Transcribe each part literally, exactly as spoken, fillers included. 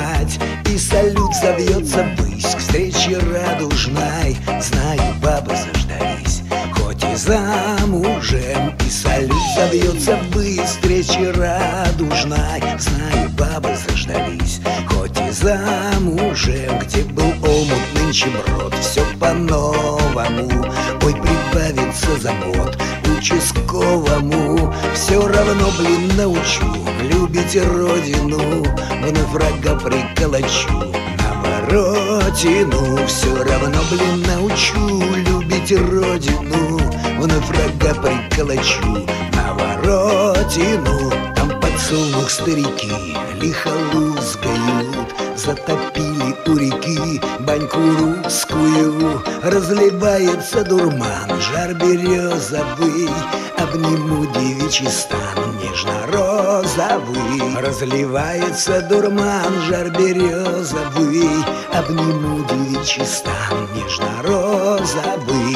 пять, и салют зовется ввысь к встрече радужной. Знаю, бабы заждались, хоть и замужем, и салют зовется ввысь к встрече радужной. Знаю, бабы заждались, хоть и замужем. Где был омут, нынче брод, все по-новому. Ой, прибавится забот участковому. Все равно, блин, научу любить родину, вновь врага приколочу на воротину. Все равно, блин, научу любить родину, вновь врага приколочу на воротину. Там подсолнух старики лихо лузгают, затопили у реки баньку русскую. Разливается дурман, жар березовый, обниму девичий стан нежно-розовый. Разливается дурман, жар березовый, обниму девичий стан нежно-розовый.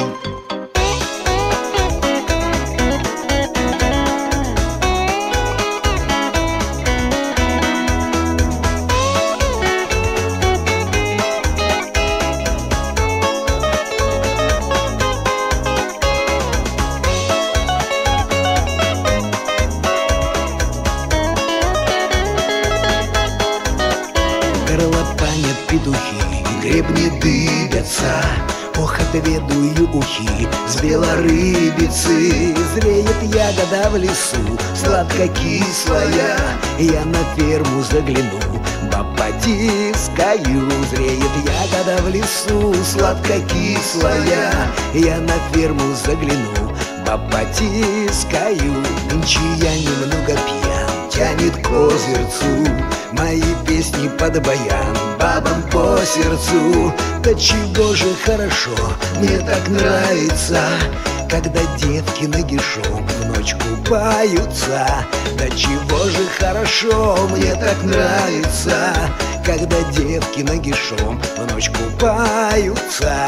Горлопанят петухи, гребни дыбятся, ох, отведаю ухи с белорыбицы. Зреет ягода в лесу, сладко-кислая, я на ферму загляну, попотискаю. Зреет ягода в лесу, сладко-кислая, я на ферму загляну, попотискаю. Нынче я немного пьян, тянет к озерцу, мои песни под баян бабам по сердцу. Да чего же хорошо, мне так нравится, когда девки нагишом в ночь купаются. Да чего же хорошо, мне так нравится, когда девки нагишом в ночь купаются.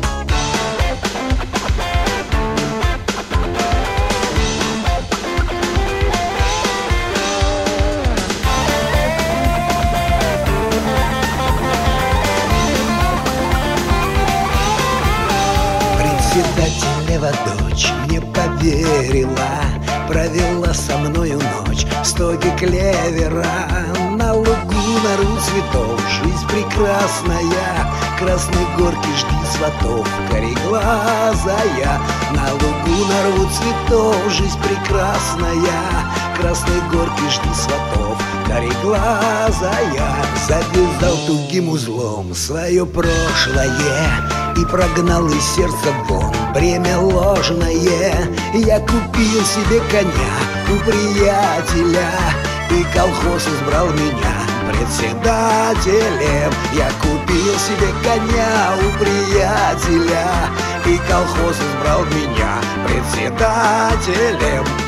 Председателева дочь мне поверила, провела со мною ночь в стоге клевера. На лугу нару цветов, жизнь прекрасная, красной горки жди сватов, кореглазая. На лугу нарву цветов, жизнь прекрасная, красной горки жди сватов, кореглазая. Завязал тугим узлом свое прошлое и прогнал из сердца вон бремя ложное. Я купил себе коня у приятеля, и колхоз избрал меня председателем. Я купил себе коня у приятеля, и колхоз избрал меня председателем.